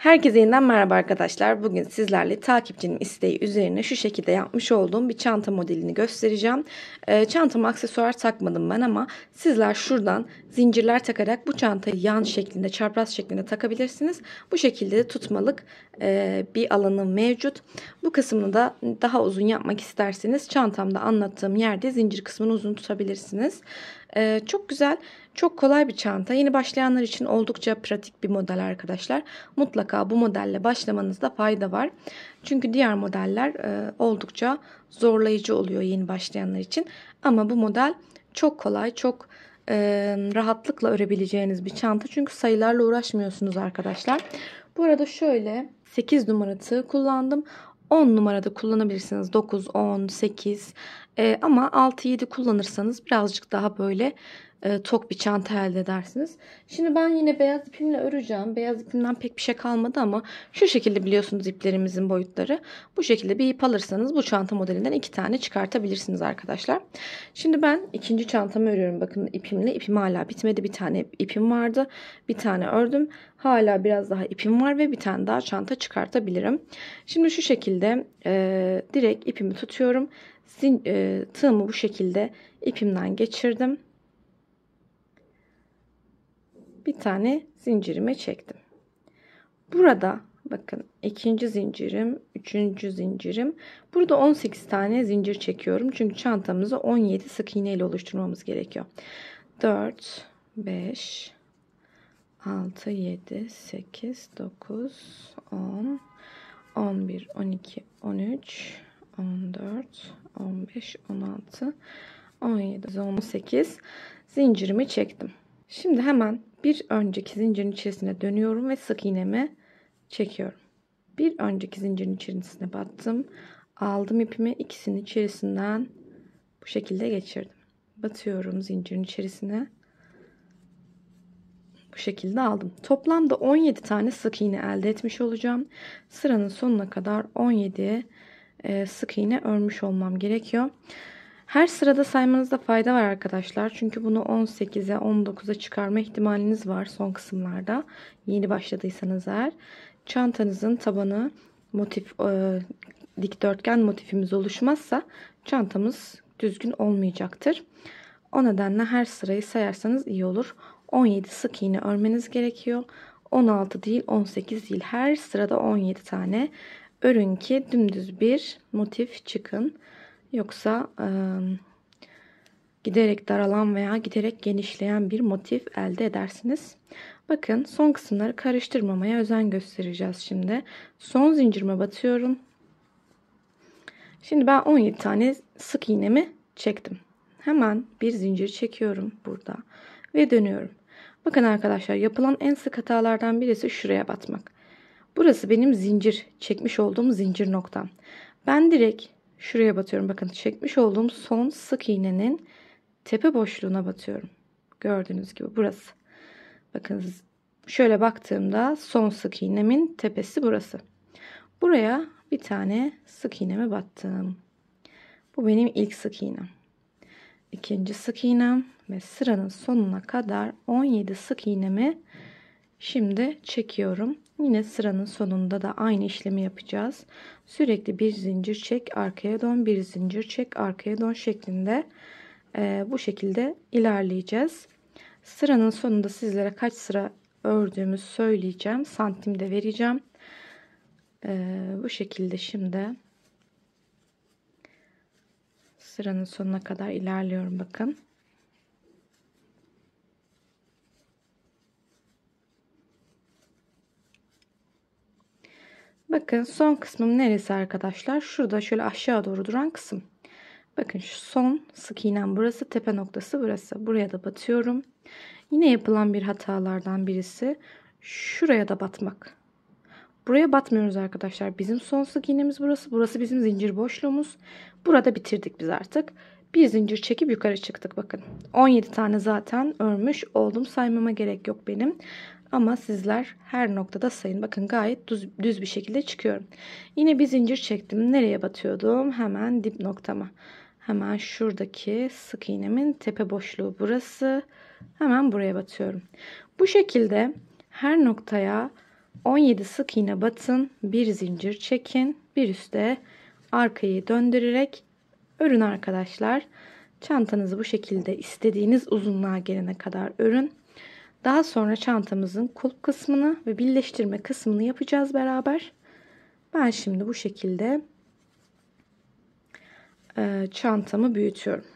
Herkese yeniden merhaba arkadaşlar. Bugün sizlerle takipçinin isteği üzerine şu şekilde yapmış olduğum bir çanta modelini göstereceğim. Çantama aksesuar takmadım ben ama sizler şuradan zincirler takarak bu çantayı yan şeklinde, çapraz şeklinde takabilirsiniz. Bu şekilde de tutmalık bir alanı mevcut. Bu kısmını da daha uzun yapmak isterseniz çantamda anlattığım yerde zincir kısmını uzun tutabilirsiniz. Çok güzel, çok kolay bir çanta. Yeni başlayanlar için oldukça pratik bir model arkadaşlar. Mutlaka bu modelle başlamanızda fayda var. Çünkü diğer modeller oldukça zorlayıcı oluyor yeni başlayanlar için. Ama bu model çok kolay, çok rahatlıkla örebileceğiniz bir çanta. Çünkü sayılarla uğraşmıyorsunuz arkadaşlar. Bu arada şöyle 8 numara tığ kullandım. 10 numarada kullanabilirsiniz. 9, 10, 8 ama 6, 7 kullanırsanız birazcık daha böyle tok bir çanta elde edersiniz. Şimdi ben yine beyaz ipimle öreceğim. Beyaz ipimden pek bir şey kalmadı ama şu şekilde biliyorsunuz iplerimizin boyutları. Bu şekilde bir ip alırsanız bu çanta modelinden 2 tane çıkartabilirsiniz arkadaşlar. Şimdi ben ikinci çantamı örüyorum. Bakın ipimle. İpim hala bitmedi. Bir tane ipim vardı. Bir tane ördüm. Hala biraz daha ipim var ve bir tane daha çanta çıkartabilirim. Şimdi şu şekilde direkt ipimi tutuyorum. Tığımı bu şekilde ipimden geçirdim. Bir tane zincirime çektim. Burada bakın ikinci zincirim, üçüncü zincirim. Burada 18 tane zincir çekiyorum. Çünkü çantamızı 17 sık iğne ile oluşturmamız gerekiyor. 4, 5, 6, 7, 8, 9, 10, 11, 12, 13, 14, 15, 16, 17, 18 zincirimi çektim. Şimdi hemen bir önceki zincirin içerisine dönüyorum ve sık iğnemi çekiyorum. Bir önceki zincirin içerisine battım. Aldım ipimi, ikisinin içerisinden bu şekilde geçirdim. Batıyorum zincirin içerisine. Bu şekilde aldım. Toplamda 17 tane sık iğne elde etmiş olacağım. Sıranın sonuna kadar 17 sık iğne örmüş olmam gerekiyor. Her sırada saymanızda fayda var arkadaşlar. Çünkü bunu 18'e 19'a çıkarma ihtimaliniz var son kısımlarda. Yeni başladıysanız eğer. Çantanızın tabanı motif dikdörtgen motifimiz oluşmazsa çantamız düzgün olmayacaktır. O nedenle her sırayı sayarsanız iyi olur. 17 sık iğne örmeniz gerekiyor. 16 değil, 18 değil. Her sırada 17 tane örün ki dümdüz bir motif çıkın. Yoksa giderek daralan veya giderek genişleyen bir motif elde edersiniz. Bakın son kısımları karıştırmamaya özen göstereceğiz şimdi. Son zincirime batıyorum. Şimdi ben 17 tane sık iğnemi çektim. Hemen bir zincir çekiyorum burada ve dönüyorum. Bakın arkadaşlar, yapılan en sık hatalardan birisi şuraya batmak. Burası benim zincir çekmiş olduğum zincir noktam. Ben direkt şuraya batıyorum. Bakın çekmiş olduğum son sık iğnenin tepe boşluğuna batıyorum. Gördüğünüz gibi burası. Bakın şöyle baktığımda son sık iğnemin tepesi burası. Buraya bir tane sık iğneme battım. Bu benim ilk sık iğnem. İkinci sık iğnem ve sıranın sonuna kadar 17 sık iğnemi şimdi çekiyorum. Yine sıranın sonunda da aynı işlemi yapacağız. Sürekli bir zincir çek, arkaya dön, bir zincir çek, arkaya dön şeklinde bu şekilde ilerleyeceğiz. Sıranın sonunda sizlere kaç sıra ördüğümü söyleyeceğim. Santimde vereceğim. Bu şekilde şimdi sıranın sonuna kadar ilerliyorum. Bakın. Bakın son kısmım neresi arkadaşlar? Şurada şöyle aşağı doğru duran kısım. Bakın şu son sık iğnem burası. Tepe noktası burası. Buraya da batıyorum. Yine yapılan bir hatalardan birisi şuraya da batmak. Buraya batmıyoruz arkadaşlar. Bizim son sık iğnemiz burası. Burası bizim zincir boşluğumuz. Burada bitirdik biz artık. Bir zincir çekip yukarı çıktık. Bakın 17 tane zaten örmüş oldum. Saymama gerek yok benim. Ama sizler her noktada sayın. Bakın gayet düz bir şekilde çıkıyorum. Yine bir zincir çektim. Nereye batıyordum? Hemen dip noktama. Hemen şuradaki sık iğnemin tepe boşluğu burası. Hemen buraya batıyorum. Bu şekilde her noktaya 17 sık iğne batın, bir zincir çekin, bir üstte arkayı döndürerek örün arkadaşlar. Çantanızı bu şekilde istediğiniz uzunluğa gelene kadar örün. Daha sonra çantamızın kulp kısmını ve birleştirme kısmını yapacağız beraber. Ben şimdi bu şekilde çantamı büyütüyorum.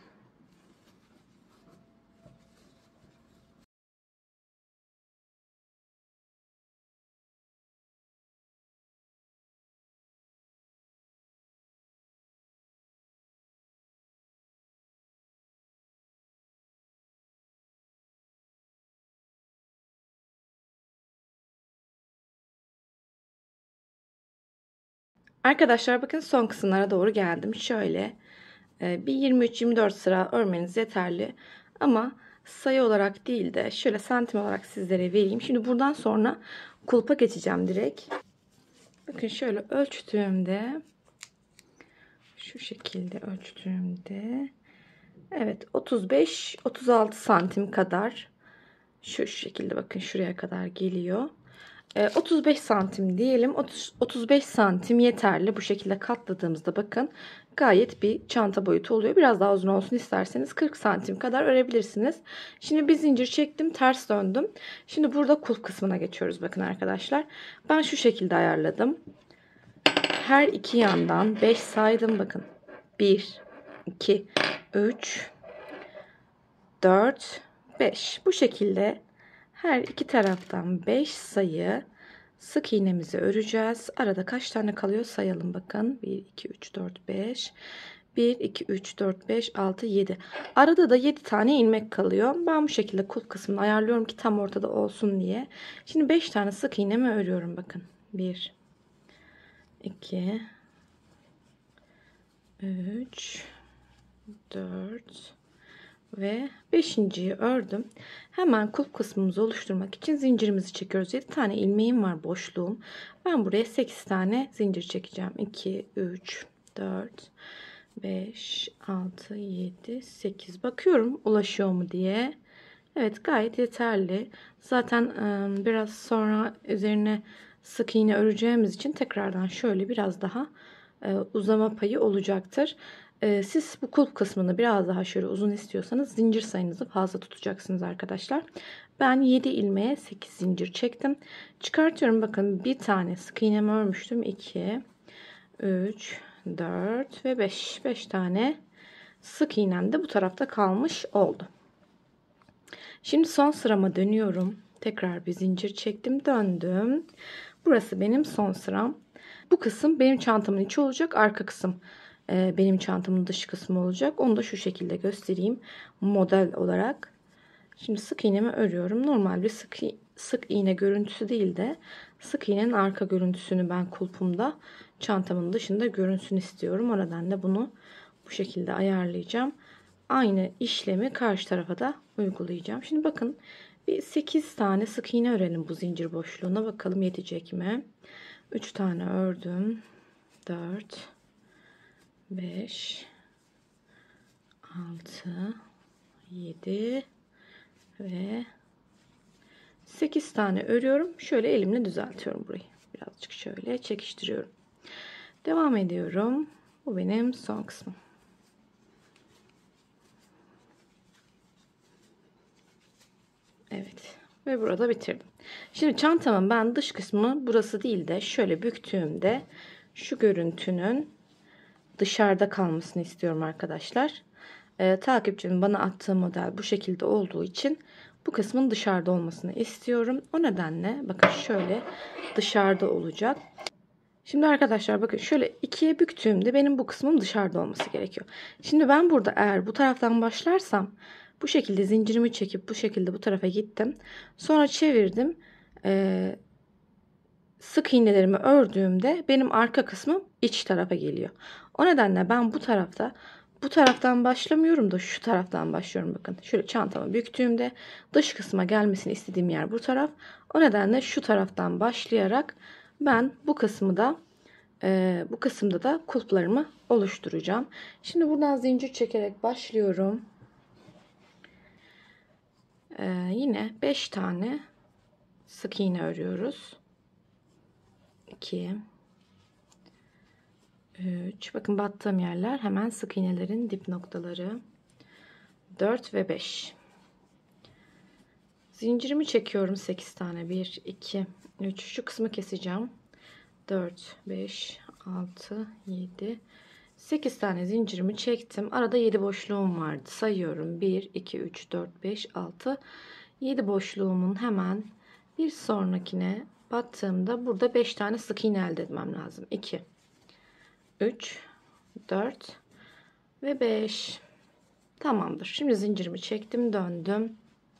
Arkadaşlar bakın son kısımlara doğru geldim. Şöyle bir 23-24 sıra örmeniz yeterli. Ama sayı olarak değil de şöyle santim olarak sizlere vereyim. Şimdi buradan sonra kulpa geçeceğim direkt. Bakın şöyle ölçtüğümde şu şekilde ölçtüğümde evet 35-36 santim kadar şu şekilde bakın şuraya kadar geliyor. 35 santim diyelim. 35 santim yeterli. Bu şekilde katladığımızda bakın gayet bir çanta boyutu oluyor. Biraz daha uzun olsun isterseniz 40 santim kadar örebilirsiniz. Şimdi bir zincir çektim, ters döndüm. Şimdi burada kulp kısmına geçiyoruz bakın arkadaşlar. Ben şu şekilde ayarladım. Her iki yandan 5 saydım bakın. 1 2 3 4 5. Bu şekilde her iki taraftan 5 sayı sık iğnemizi öreceğiz. Arada kaç tane kalıyor sayalım bakın. 1 2 3 4 5. 1 2 3 4 5 6 7. Arada da 7 tane ilmek kalıyor. Ben bu şekilde kulp kısmını ayarlıyorum ki tam ortada olsun diye. Şimdi 5 tane sık iğnemi örüyorum bakın. 1 2 3 4 ve 5.'yi ördüm. Hemen kulp kısmımızı oluşturmak için zincirimizi çekiyoruz. 7 tane ilmeğim var boşluğum. Ben buraya 8 tane zincir çekeceğim. 2 3 4 5 6 7 8. Bakıyorum ulaşıyor mu diye. Evet gayet yeterli. Zaten biraz sonra üzerine sık iğne öreceğimiz için tekrardan şöyle biraz daha uzama payı olacaktır. Siz bu kulp kısmını biraz daha şöyle uzun istiyorsanız zincir sayınızı fazla tutacaksınız arkadaşlar. Ben 7 ilmeğe 8 zincir çektim. Çıkartıyorum bakın bir tane sık iğnemi örmüştüm. 2 3 4 ve 5. 5 tane sık iğnem de bu tarafta kalmış oldu. Şimdi son sırama dönüyorum. Tekrar bir zincir çektim, döndüm. Burası benim son sıram. Bu kısım benim çantamın içi olacak. Arka kısım benim çantamın dış kısmı olacak. Onu da şu şekilde göstereyim model olarak. Şimdi sık iğnemi örüyorum. Normal bir sık iğne görüntüsü değil de sık iğnenin arka görüntüsünü ben kulpumda çantamın dışında görünsün istiyorum. O nedenle bunu bu şekilde ayarlayacağım. Aynı işlemi karşı tarafa da uygulayacağım. Şimdi bakın bir 8 tane sık iğne örelim bu zincir boşluğuna. Bakalım yetecek mi? 3 tane ördüm. 4 5 6 7 ve 8 tane örüyorum. Şöyle elimle düzeltiyorum burayı. Birazcık şöyle çekiştiriyorum. Devam ediyorum. Bu benim son kısmım. Evet. Ve burada bitirdim. Şimdi çantamın ben dış kısmı burası değil de şöyle büktüğümde şu görüntünün dışarıda kalmasını istiyorum arkadaşlar. Takipçinin bana attığı model bu şekilde olduğu için bu kısmın dışarıda olmasını istiyorum. O nedenle bakın şöyle dışarıda olacak. Şimdi arkadaşlar bakın şöyle ikiye büktüğümde benim bu kısmım dışarıda olması gerekiyor. Şimdi ben burada eğer bu taraftan başlarsam bu şekilde zincirimi çekip bu şekilde bu tarafa gittim. Sonra çevirdim. Sık iğnelerimi ördüğümde benim arka kısmım iç tarafa geliyor. O nedenle ben bu taraftan başlamıyorum da şu taraftan başlıyorum. Bakın şöyle çantamı büktüğümde dış kısma gelmesini istediğim yer bu taraf. O nedenle şu taraftan başlayarak ben bu kısımda da kulplarımı oluşturacağım. Şimdi buradan zincir çekerek başlıyorum. Yine 5 tane sık iğne örüyoruz. 2, 3. Bakın battığım yerler hemen sık iğnelerin dip noktaları. 4 ve 5. Zincirimi çekiyorum 8 tane. 1, 2, 3. Şu kısmı keseceğim. 4, 5, 6, 7, 8 tane zincirimi çektim. Arada 7 boşluğum vardı. Sayıyorum. 1, 2, 3, 4, 5, 6. 7 boşluğumun hemen bir sonrakine battığımda burada 5 tane sık iğne elde etmem lazım. 2, 3, 4 ve 5. Tamamdır. Şimdi zincirimi çektim, döndüm.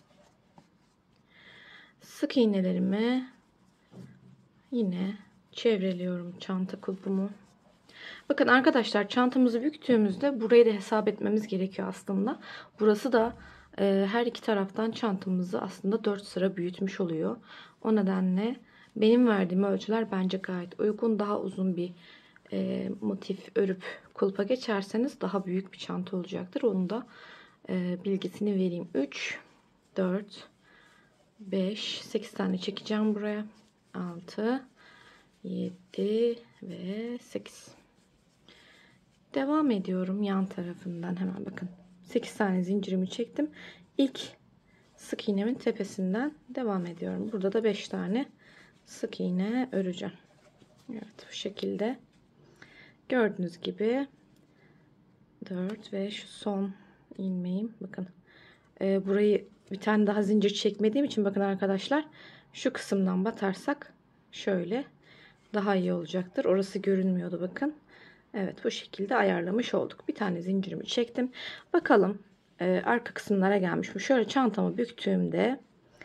Sık iğnelerimi yine çevreliyorum çanta kulpumu. Bakın arkadaşlar, çantamızı büktüğümüzde burayı da hesap etmemiz gerekiyor aslında. Burası da her iki taraftan çantamızı aslında 4 sıra büyütmüş oluyor. O nedenle benim verdiğim ölçüler bence gayet uygun. Daha uzun bir motif örüp kulpa geçerseniz daha büyük bir çanta olacaktır. Onun da bilgisini vereyim. 3, 4, 5, 8 tane çekeceğim buraya. 6, 7 ve 8. Devam ediyorum yan tarafından, hemen bakın. 8 tane zincirimi çektim. İlk sık iğnemin tepesinden devam ediyorum. Burada da 5 tane sık iğne öreceğim. Evet, bu şekilde. Gördüğünüz gibi 4 ve şu son ilmeğim. Bakın burayı bir tane daha zincir çekmediğim için bakın arkadaşlar, şu kısımdan batarsak şöyle daha iyi olacaktır. Orası görünmüyordu bakın. Evet, bu şekilde ayarlamış olduk. Bir tane zincirimi çektim. Bakalım arka kısımlara gelmiş mi? Şöyle çantamı büktüğümde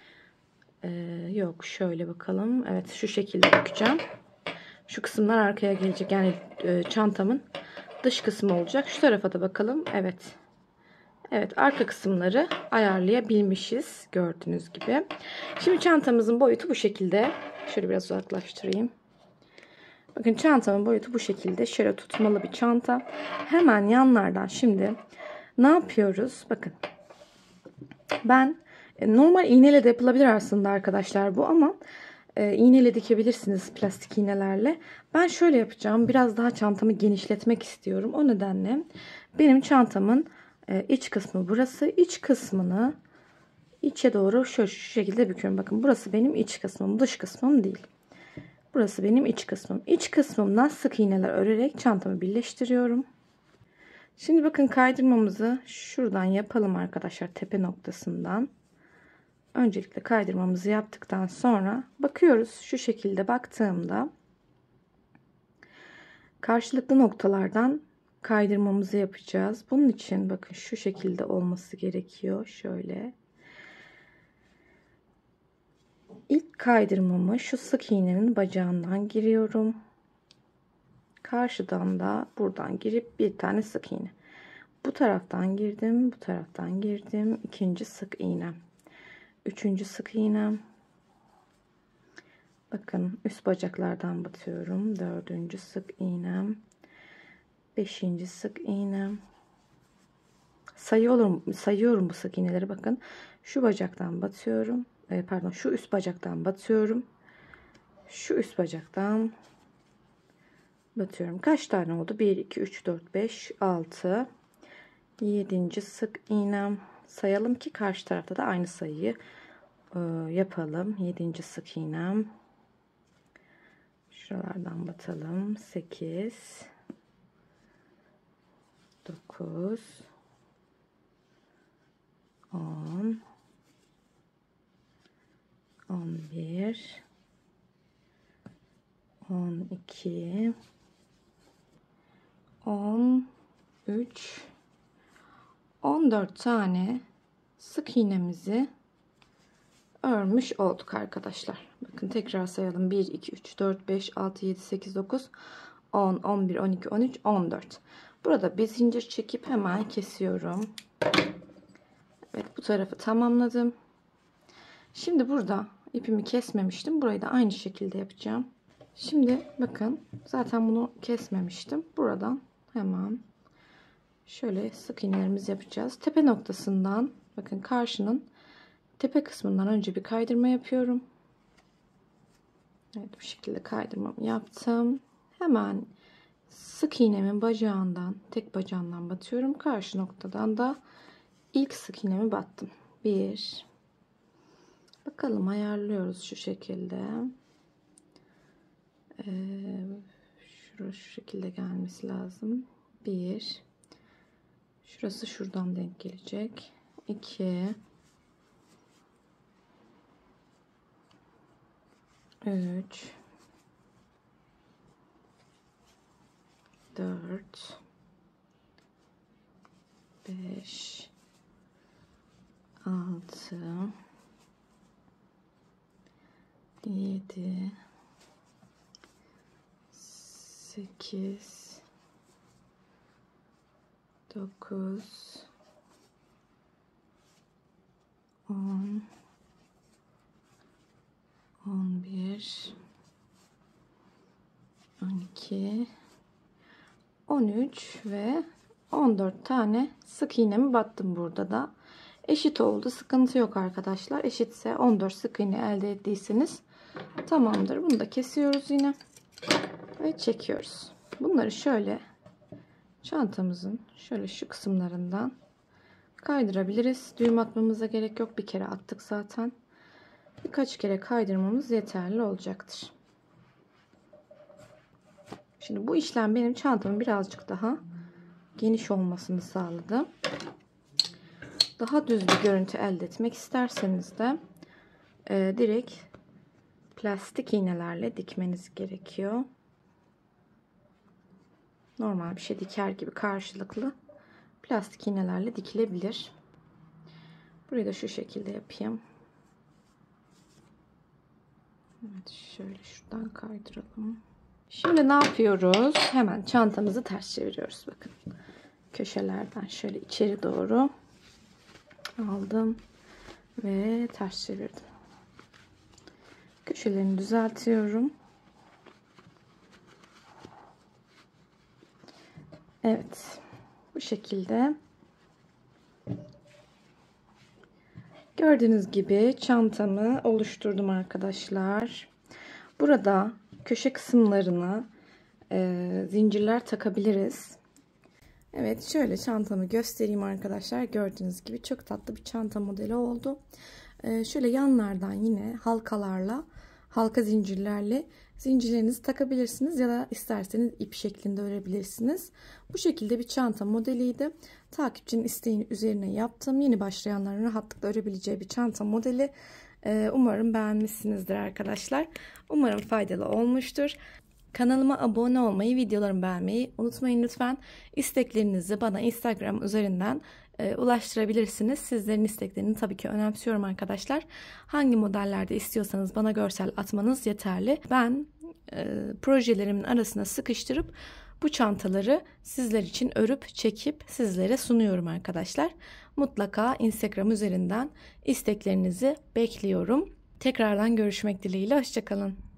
yok, şöyle bakalım. Evet, şu şekilde bükeceğim. Şu kısımlar arkaya gelecek. Yani çantamın dış kısmı olacak. Şu tarafa da bakalım. Evet. Evet, arka kısımları ayarlayabilmişiz gördüğünüz gibi. Şimdi çantamızın boyutu bu şekilde. Şöyle biraz uzaklaştırayım. Bakın çantamın boyutu bu şekilde. Şöyle tutmalı bir çanta. Hemen yanlardan şimdi ne yapıyoruz? Bakın. Ben normal iğneyle de yapılabilir aslında arkadaşlar bu, ama iğneyle dikebilirsiniz, plastik iğnelerle. Ben şöyle yapacağım. Biraz daha çantamı genişletmek istiyorum. O nedenle benim çantamın iç kısmı burası. İç kısmını içe doğru şu şekilde büküyorum. Bakın, burası benim iç kısmım, dış kısmım değil. Burası benim iç kısmım. İç kısmımdan sık iğneler örerek çantamı birleştiriyorum. Şimdi bakın, kaydırmamızı şuradan yapalım arkadaşlar, tepe noktasından. Öncelikle kaydırmamızı yaptıktan sonra bakıyoruz. Şu şekilde baktığımda karşılıklı noktalardan kaydırmamızı yapacağız. Bunun için bakın şu şekilde olması gerekiyor. Şöyle. İlk kaydırmamı şu sık iğnenin bacağından giriyorum. Karşıdan da buradan girip bir tane sık iğne. Bu taraftan girdim, bu taraftan girdim. İkinci sık iğnem. Üçüncü sık iğnem. Bakın, üst bacaklardan batıyorum. Dördüncü sık iğnem. Beşinci sık iğnem. Sayıyorum bu sık iğneleri. Bakın, şu bacaktan batıyorum. Pardon, şu üst bacaktan batıyorum. Şu üst bacaktan batıyorum. Kaç tane oldu? 1, 2, 3, 4, 5, 6. 7. sık iğnem. Sayalım ki karşı tarafta da aynı sayıyı yapalım. 7. sık iğnem. Şuralardan batalım. 8, 9, 10, 11, 12, 13, 14 tane sık iğnemizi örmüş olduk arkadaşlar. Bakın, tekrar sayalım. 1, 2, 3, 4, 5, 6, 7, 8, 9, 10, 11, 12, 13, 14. Burada bir zincir çekip hemen kesiyorum. Evet, bu tarafı tamamladım. Şimdi burada ipimi kesmemiştim. Burayı da aynı şekilde yapacağım. Şimdi bakın, zaten bunu kesmemiştim. Buradan hemen şöyle sık iğnelerimizi yapacağız. Tepe noktasından, bakın, karşının tepe kısmından önce bir kaydırma yapıyorum. Evet, bu şekilde kaydırmamı yaptım. Hemen sık iğnemin bacağından, tek bacağından batıyorum. Karşı noktadan da ilk sık iğnemi battım. 1. Bakalım, ayarlıyoruz şu şekilde. Şurası şu şekilde gelmesi lazım. 1. Şurası şuradan denk gelecek. 2. 3. 4. 5. 6. 7. 8. 9. 10. 11. 12. 13 ve 14 tane sık iğnemi battım burada da. Eşit oldu. Sıkıntı yok arkadaşlar. Eşitse 14 sık iğne elde ettiyseniz tamamdır. Bunu da kesiyoruz yine ve çekiyoruz. Bunları şöyle çantamızın şöyle şu kısımlarından kaydırabiliriz. Düğüm atmamıza gerek yok. Bir kere attık zaten. Birkaç kere kaydırmamız yeterli olacaktır. Şimdi bu işlem benim çantamın birazcık daha geniş olmasını sağladı. Daha düz bir görüntü elde etmek isterseniz de direkt plastik iğnelerle dikmeniz gerekiyor. Normal bir şey diker gibi karşılıklı plastik iğnelerle dikilebilir. Burayı da şu şekilde yapayım. Evet, şöyle şuradan kaydıralım. Şimdi ne yapıyoruz? Hemen çantamızı ters çeviriyoruz. Bakın. Köşelerden şöyle içeri doğru aldım ve ters çevirdim. Köşelerini düzeltiyorum. Evet. Bu şekilde. Gördüğünüz gibi çantamı oluşturdum arkadaşlar. Burada köşe kısımlarına zincirler takabiliriz. Evet, şöyle çantamı göstereyim arkadaşlar. Gördüğünüz gibi çok tatlı bir çanta modeli oldu. Şöyle yanlardan yine halkalarla, halka zincirlerle zincirlerinizi takabilirsiniz ya da isterseniz ip şeklinde örebilirsiniz. Bu şekilde bir çanta modeliydi. Takipçinin isteğinin üzerine yaptım. Yeni başlayanların rahatlıkla örebileceği bir çanta modeli. Umarım beğenmişsinizdir arkadaşlar. Umarım faydalı olmuştur. Kanalıma abone olmayı, videolarımı beğenmeyi unutmayın lütfen. İsteklerinizi bana Instagram üzerinden ulaştırabilirsiniz. Sizlerin isteklerini tabii ki önemsiyorum arkadaşlar. Hangi modellerde istiyorsanız bana görsel atmanız yeterli. Ben projelerimin arasına sıkıştırıp bu çantaları sizler için örüp çekip sizlere sunuyorum arkadaşlar. Mutlaka Instagram üzerinden isteklerinizi bekliyorum. Tekrardan görüşmek dileğiyle. Hoşça kalın.